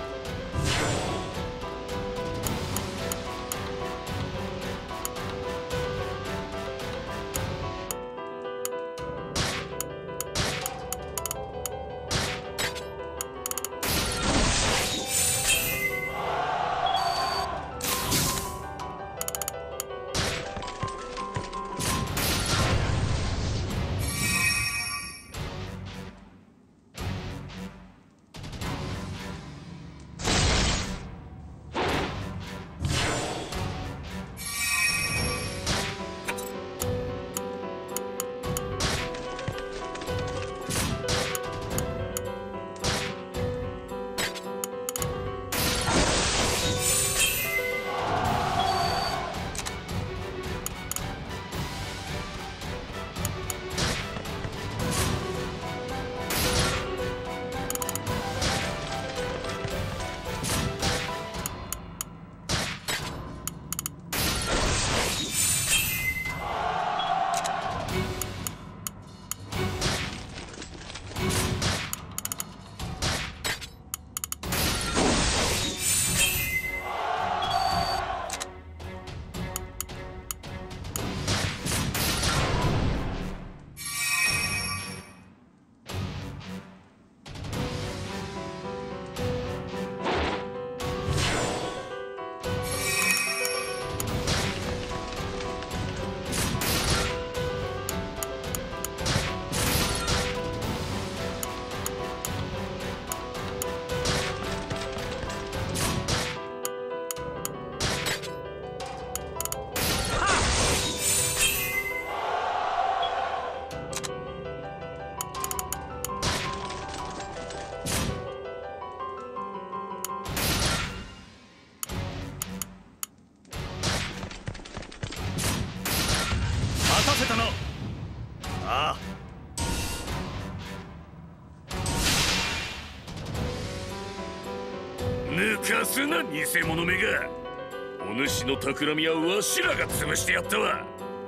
抜かすな偽物めが。お主の企みはわしらが潰してやったわ。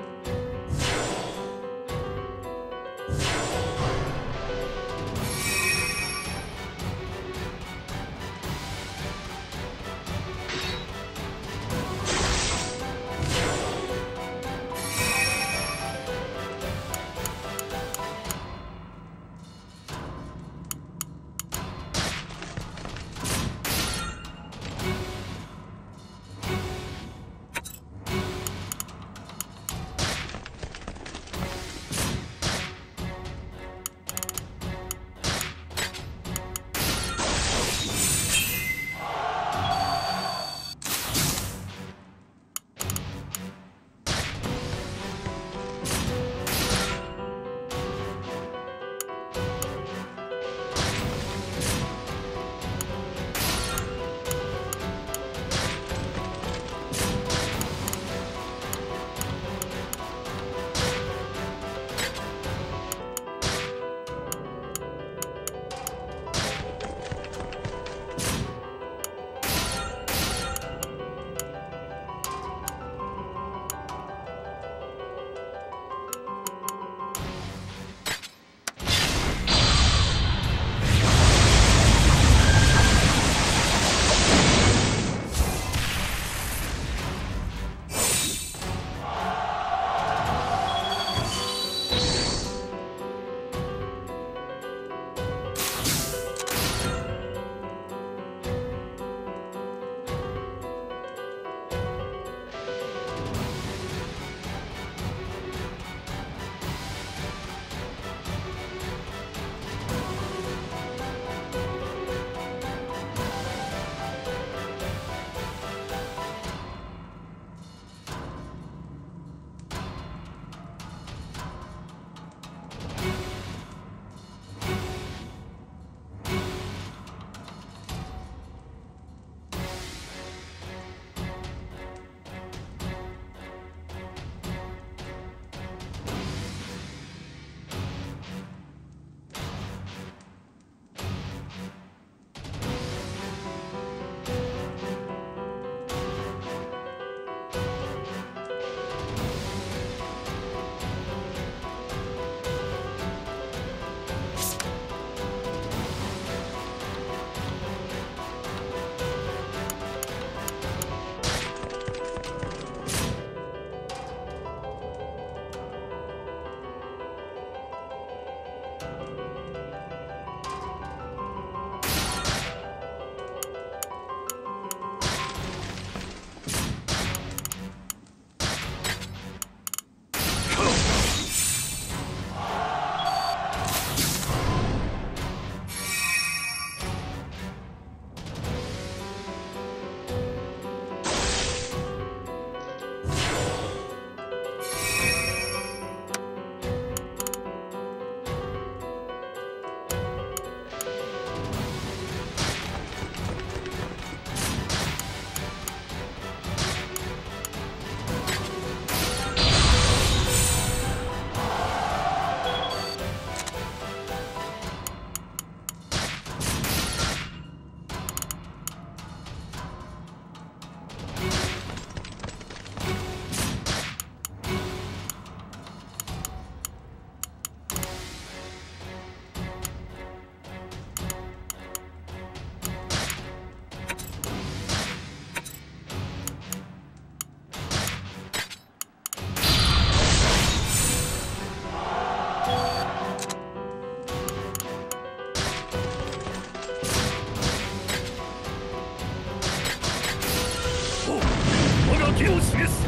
手を示す。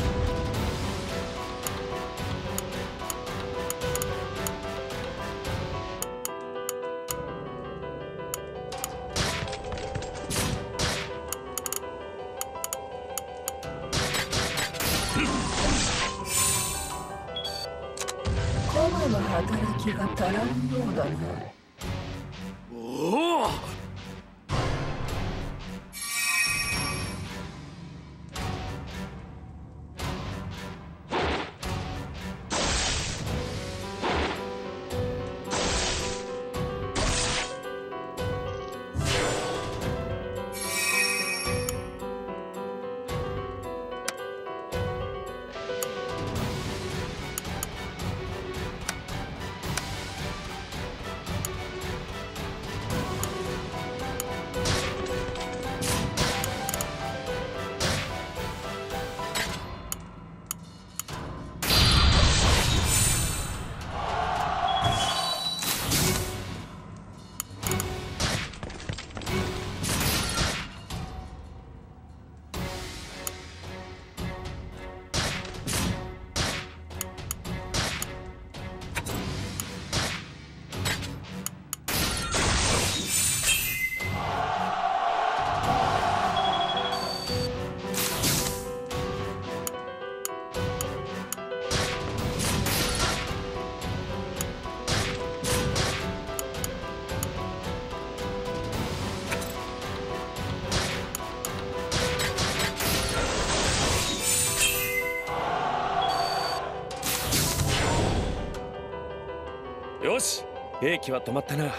駒の働きが足らんようだな。 おお。 兵器は止まったな。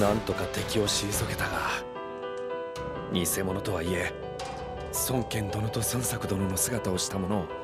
なんとか敵を退けたが、偽物とはいえ孫権殿と孫作殿の姿をした者を